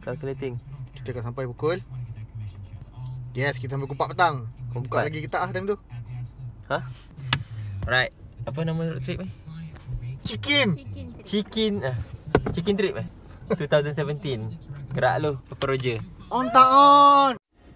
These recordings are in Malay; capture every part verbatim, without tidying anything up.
calculating. Kita akan sampai pukul Yes, kita sampai pukul empat petang. Kau buka lagi kita ah time tu. Hah? Right. Apa nama road trip ni? Chikin. Chikin ah. Chikin Trip eh. twenty seventeen. Gerak lu, peroja. On tak on.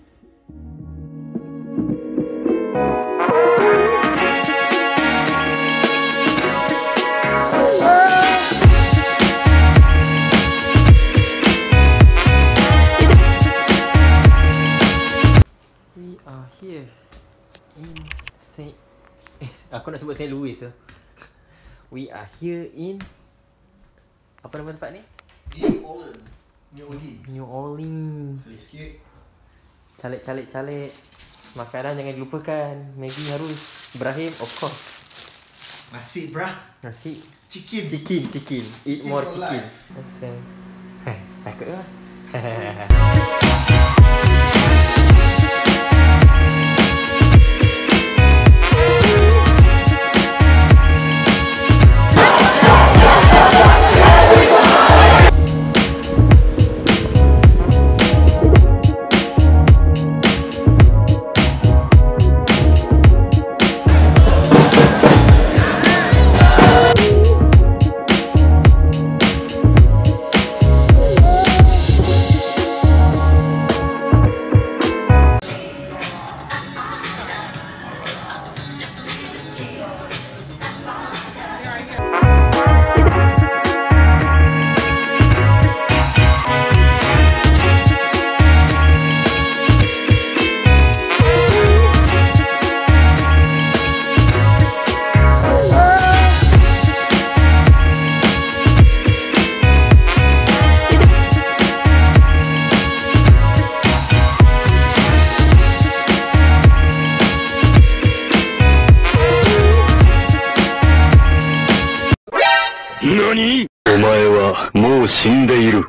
We are here in Saint eh, aku nak sebut Saint Louis tu. We are here in apa nama tempat ni? New Orleans. New Orleans. New Orleans. Sikit. Calik-calik-calik. Makanan jangan dilupakan. Maggi harus. Ibrahim of course. Nasi brah. Nasi. Chikin. Chikin, chikin. Eat Chikin more for chikin. life. Okay. Heh, takut ke? NANI?! お前はもう死んでいる。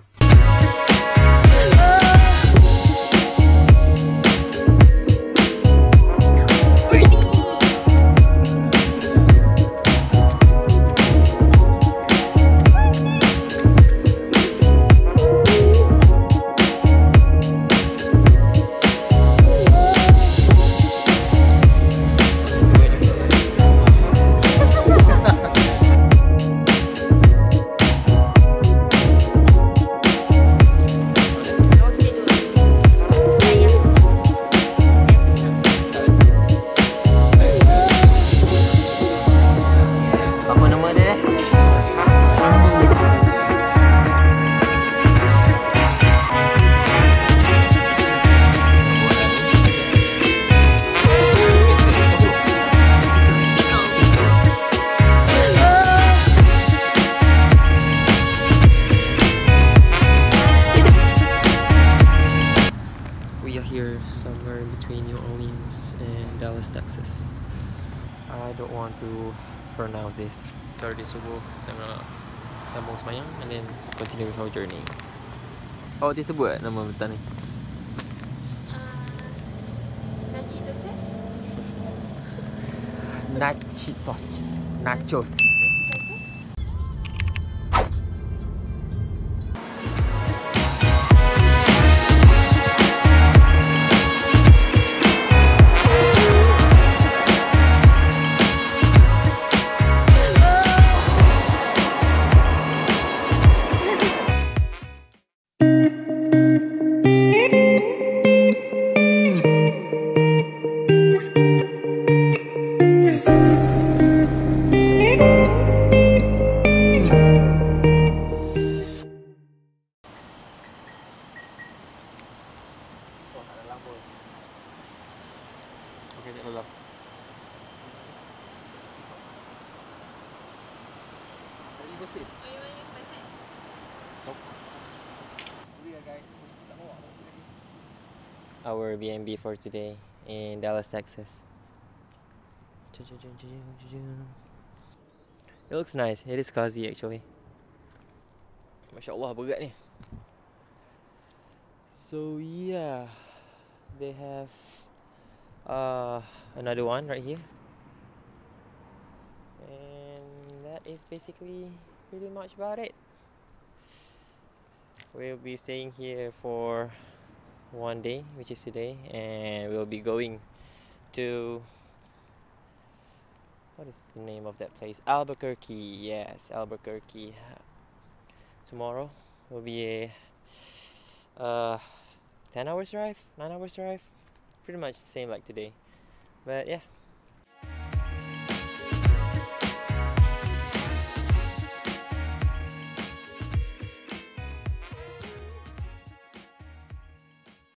We are here somewhere between New Orleans and Dallas, Texas. I don't want to pronounce this. Sorry, subuh. I'm gonna sambung semayang and then continue with our journey. Oh, dia sebut nama betul ni? Nachitos. Nachos. Okay, hold up. Our B and B for today in Dallas, Texas. It looks nice. It is cozy actually. Masya Allah, berat ni. So yeah, they have uh, another one right here, and that is basically pretty much about it. we'll be staying here for one day, which is today, and we'll be going to, what is the name of that place? Albuquerque. Yes, Albuquerque. Tomorrow will be a uh, ten hours drive, nine hours drive, pretty much the same like today. But yeah,